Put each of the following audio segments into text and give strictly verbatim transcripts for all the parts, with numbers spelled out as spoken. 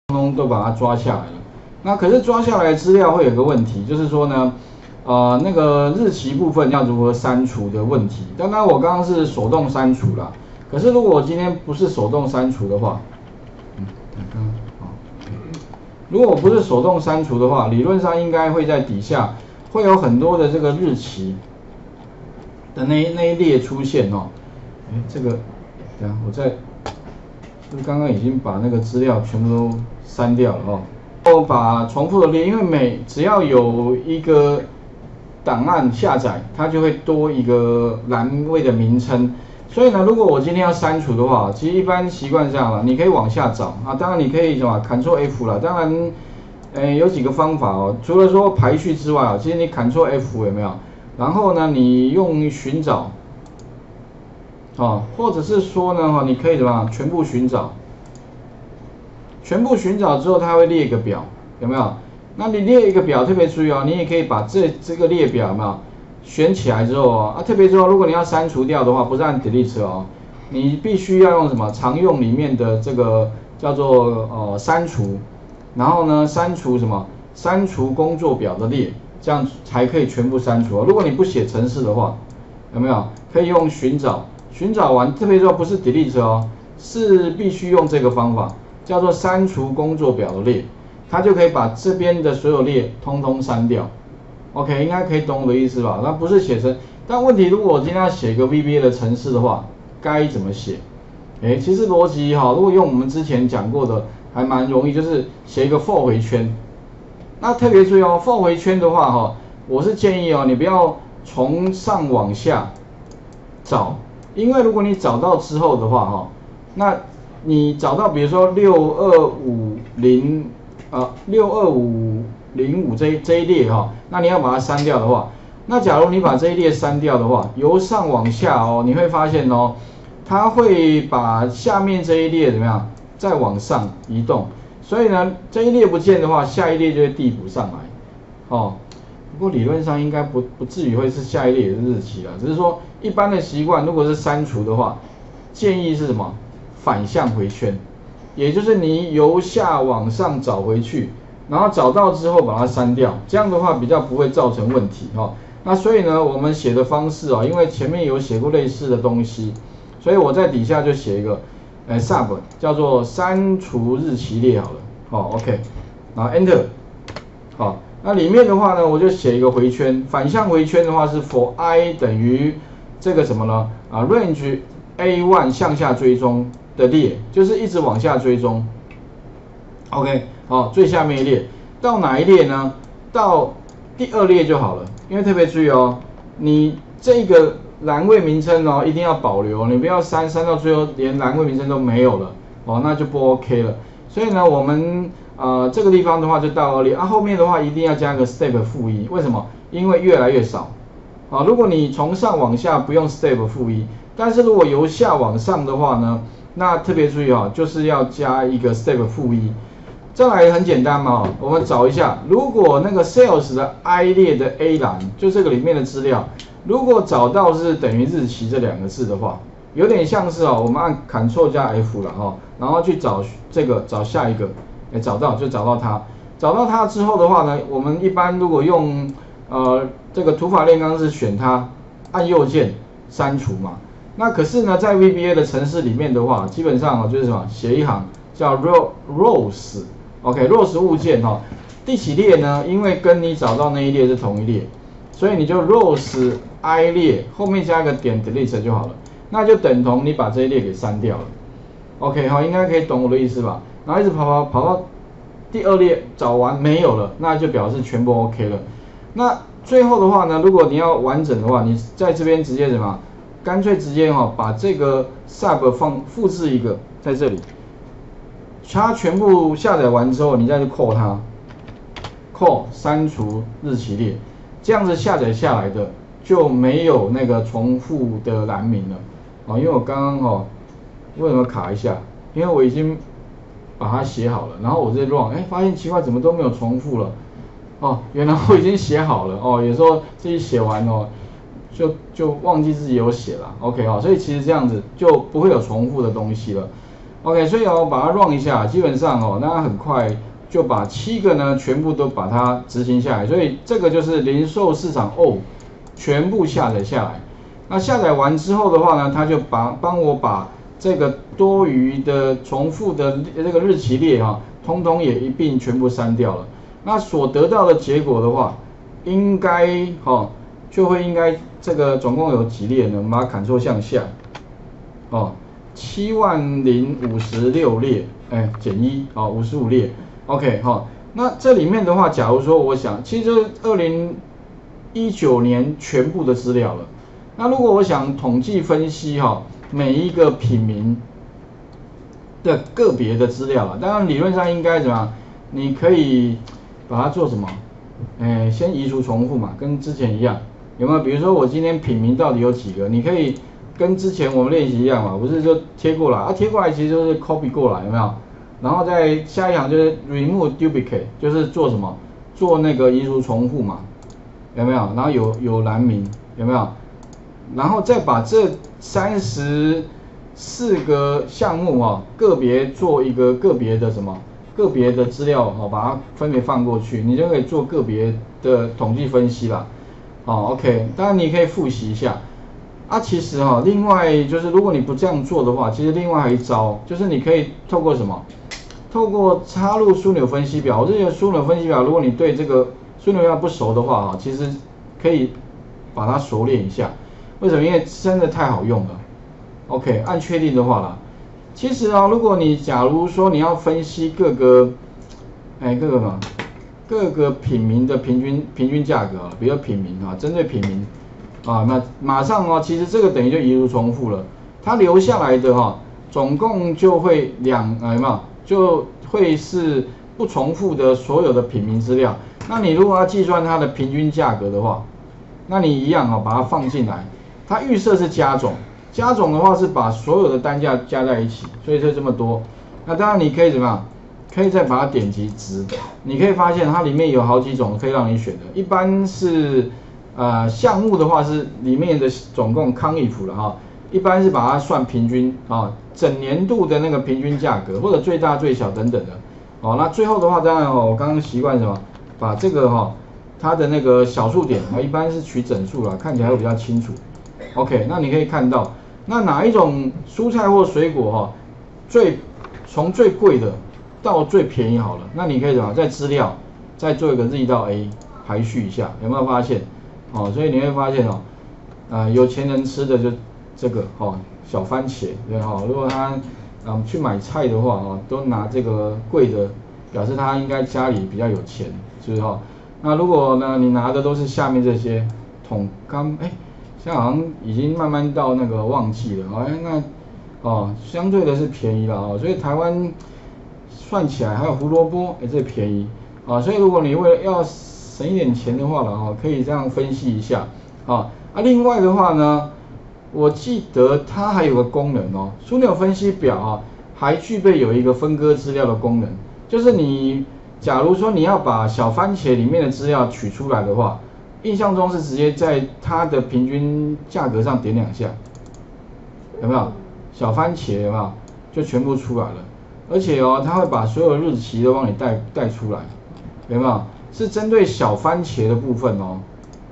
通都把它抓下来了。那可是抓下来的资料会有个问题，就是说呢，呃，那个日期部分要如何删除的问题。当然我刚刚是手动删除啦，可是如果我今天不是手动删除的话，嗯，刚刚好，如果我不是手动删除的话，理论上应该会在底下会有很多的这个日期的那一那一列出现哦。哎，这个，等下我再，是不是刚刚已经把那个资料全部都删掉了哦？我把重复的列，因为每只要有一个档案下载，它就会多一个栏位的名称。所以呢，如果我今天要删除的话，其实一般习惯上了，你可以往下找啊。当然你可以什么 Ctrl F 啦，当然，呃，有几个方法哦。除了说排序之外啊，其实你 Ctrl F 有没有？然后呢，你用寻找，啊，或者是说呢，哈，你可以怎么样？全部寻找。全部寻找之后，它会列一个表，有没有？那你列一个表，特别注意哦，你也可以把这这个列表有没有选起来之后哦，啊，特别说如果你要删除掉的话，不是按 delete 哦，你必须要用什么常用里面的这个叫做呃删除，然后呢删除什么？删除工作表的列，这样才可以全部删除哦。如果你不写程式的话，有没有？可以用寻找，寻找完，特别说不是 delete 哦，是必须用这个方法。叫做删除工作表的列，它就可以把这边的所有列通通删掉。OK， 应该可以懂我的意思吧？那不是写成，但问题如果我今天要写一个 V B A 的程式的话，该怎么写？哎，其实逻辑哈，如果用我们之前讲过的，还蛮容易，就是写一个 for 回圈。那特别注意哦 ，for 回圈的话哈，我是建议哦，你不要从上往下找，因为如果你找到之后的话哈，那你找到比如说六二五零啊六二五零五这这一列哈、哦，那你要把它删掉的话，那假如你把这一列删掉的话，由上往下哦，你会发现哦，它会把下面这一列怎么样再往上移动，所以呢这一列不见的话，下一列就会递补上来哦。不过理论上应该不不至于会是下一列也是日期啦，只是说一般的习惯，如果是删除的话，建议是什么？反向回圈，也就是你由下往上找回去，然后找到之后把它删掉，这样的话比较不会造成问题哈、哦。那所以呢，我们写的方式啊、哦，因为前面有写过类似的东西，所以我在底下就写一个，呃 sub 叫做删除日期列好了，好、哦、OK， 然后 Enter， 好，那里面的话呢，我就写一个回圈，反向回圈的话是 for i 等于这个什么呢？啊 range A 一 向下追踪。的列就是一直往下追踪 ，OK， 好，最下面一列到哪一列呢？到第二列就好了，因为特别注意哦，你这个栏位名称哦一定要保留，你不要删删到最后连栏位名称都没有了哦，那就不 OK 了。所以呢，我们呃这个地方的话就到二列啊，后面的话一定要加个 step 负一，为什么？因为越来越少啊。如果你从上往下不用 step 负一，但是如果由下往上的话呢？那特别注意哦，就是要加一个 step 负一，再来很简单嘛，我们找一下，如果那个 sales 的 I 列的 A 栏，就这个里面的资料，如果找到是等于日期这两个字的话，有点像是哦，我们按 Ctrl 加 F 了哈，然后去找这个找下一个，哎找到就找到它，找到它之后的话呢，我们一般如果用呃这个土法炼钢是选它，按右键删除嘛。那可是呢，在 V B A 的程式里面的话，基本上哦就是什么，写一行叫 rows，OK，rows 物件哈，第几列呢？因为跟你找到那一列是同一列，所以你就 rows I 列后面加一个点 delete 就好了，那就等同你把这一列给删掉了。OK， 好，应该可以懂我的意思吧？然后一直跑跑跑到第二列找完没有了，那就表示全部 OK 了。那最后的话呢，如果你要完整的话，你在这边直接什么？干脆直接哈、哦、把这个 sub 放复制一个在这里，它全部下载完之后，你再去 call 它 ，call 删除日期列，这样子下载下来的就没有那个重复的栏名了啊、哦。因为我刚刚哈为什么卡一下？因为我已经把它写好了，然后我这 run， 哎，发现奇怪怎么都没有重复了哦，原来我已经写好了哦，有时候自己写完哦。就就忘记自己有写了 ，OK 啊、哦，所以其实这样子就不会有重复的东西了。 OK， 所以哦，把它 run 一下，基本上哦，那很快就把七个呢全部都把它执行下来。所以这个就是零售市场哦，全部下载下来。那下载完之后的话呢，它就把帮我把这个多余的重复的这个日期列哈、啊，通通也一并全部删掉了。那所得到的结果的话，应该哈、哦、就会应该这个总共有几列呢？我们把它 Ctrl 向下，哦。七万零五十六列，哎，减一，好，五十五列 ，OK， 哈、哦，那这里面的话，假如说我想，其实就是二零一九年全部的资料了。那如果我想统计分析哈、哦，每一个品名的个别的资料了，当然理论上应该怎么样？你可以把它做什么？哎，先移除重复嘛，跟之前一样，有没有？比如说我今天品名到底有几个？你可以。跟之前我们练习一样嘛，不是就贴过来啊？贴过来其实就是 copy 过来，有没有？然后再下一行就是 remove duplicate， 就是做什么？做那个移除重复嘛，有没有？然后有有栏名，有没有？然后再把这三十四个项目啊，个别做一个个别的什么？个别的资料哦，把它分别放过去，你就可以做个别的统计分析啦。哦 ，OK， 当然你可以复习一下。啊，其实哈、哦，另外就是如果你不这样做的话，其实另外还有一招，就是你可以透过什么？透过插入枢纽分析表。我这个枢纽分析表，如果你对这个枢纽分析表不熟的话哈，其实可以把它熟练一下。为什么？因为真的太好用了。OK， 按确定的话啦，其实啊、哦，如果你假如说你要分析各个，哎，各个嘛，各个品名的平均平均价格，比如品名啊，针对品名。啊，那马上哦，其实这个等于就移除重复了，它留下来的哈、哦，总共就会两啊有没有？就会是不重复的所有的品名资料。那你如果要计算它的平均价格的话，那你一样哦，把它放进来。它预设是加总，加总的话是把所有的单价加在一起，所以就这么多。那当然你可以怎么样？可以再把它点击值，你可以发现它里面有好几种可以让你选的，一般是。呃，项目的话是里面的总共康义服了哈，一般是把它算平均啊，整年度的那个平均价格或者最大最小等等的，哦，那最后的话当然哦，我刚刚习惯什么，把这个哈、哦、它的那个小数点啊，一般是取整数啦，看起来会比较清楚。OK， 那你可以看到，那哪一种蔬菜或水果哈、哦，最从最贵的到最便宜好了，那你可以怎么在资料再做一个 Z 到 A 排序一下，有没有发现？哦，所以你会发现哦，啊、呃，有钱人吃的就这个哦，小番茄，对哈、哦。如果他嗯去买菜的话哦，都拿这个贵的，表示他应该家里比较有钱，是不是哈、哦？那如果呢，你拿的都是下面这些桶刚，哎，现在好像已经慢慢到那个旺季了，哎，那哦，相对的是便宜了哦，所以台湾算起来还有胡萝卜，哎，这便宜啊，所以如果你为了要省一点钱的话了哈，可以这样分析一下啊。啊，另外的话呢，我记得它还有个功能哦，枢纽分析表啊，还具备有一个分割资料的功能，就是你假如说你要把小番茄里面的资料取出来的话，印象中是直接在它的平均价格上点两下，有没有？小番茄有没有？就全部出来了，而且哦，它会把所有日期都帮你带带出来，有没有？是针对小番茄的部分哦，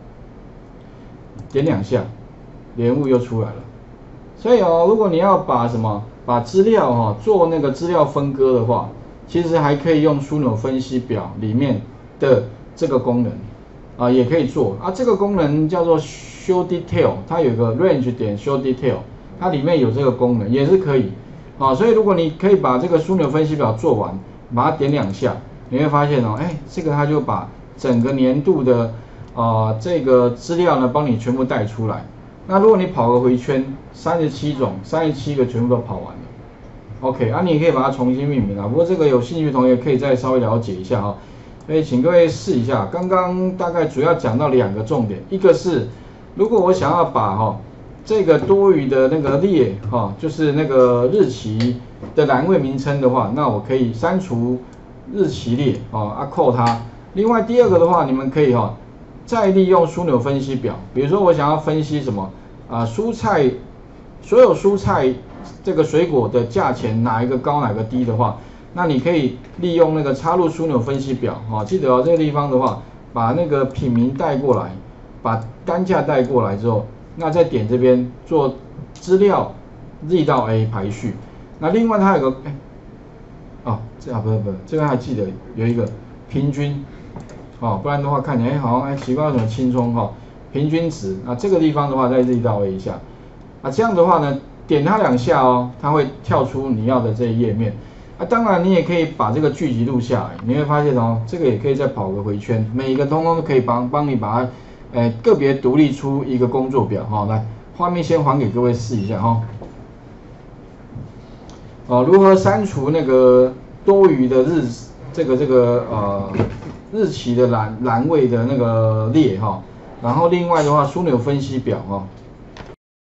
点两下，连物又出来了。所以哦，如果你要把什么把资料哈、哦、做那个资料分割的话，其实还可以用枢纽分析表里面的这个功能啊，也可以做啊。这个功能叫做 Show Detail， 它有个 Range 点 Show Detail， 它里面有这个功能也是可以啊。所以如果你可以把这个枢纽分析表做完，把它点两下。你会发现哦，哎，这个它就把整个年度的啊、呃、这个资料呢，帮你全部带出来。那如果你跑个回圈，三十七种，三十七个全部都跑完了。OK， 啊，你也可以把它重新命名啊。不过这个有兴趣的同学可以再稍微了解一下哈、哦。所以请各位试一下。刚刚大概主要讲到两个重点，一个是如果我想要把哈、哦、这个多余的那个列哈、哦，就是那个日期的栏位名称的话，那我可以删除。日期列哦，啊扣它。另外第二个的话，你们可以哈、哦、再利用枢纽分析表，比如说我想要分析什么啊、呃、蔬菜，所有蔬菜这个水果的价钱哪一个高哪个低的话，那你可以利用那个插入枢纽分析表，哦，记得哦，这个地方的话，把那个品名带过来，把单价带过来之后，那再点这边做资料 Z 到 A 排序。那另外它有个，哎，哦，这啊不不不，这边还记得有一个平均，哦，不然的话看起来好像哎奇怪为什么轻松哈、哦，平均值，那这个地方的话再 Z 到 A 一下，啊这样的话呢，点它两下哦，它会跳出你要的这一页面。啊，当然你也可以把这个剧集录下来，你会发现哦，这个也可以再跑个回圈，每一个通通都可以帮帮你把它，呃，个别独立出一个工作表哈、哦。来，画面先还给各位试一下哈。哦，如何删除那个多余的日这个这个呃日期的栏栏位的那个列哈、哦，然后另外的话枢纽分析表哈、哦。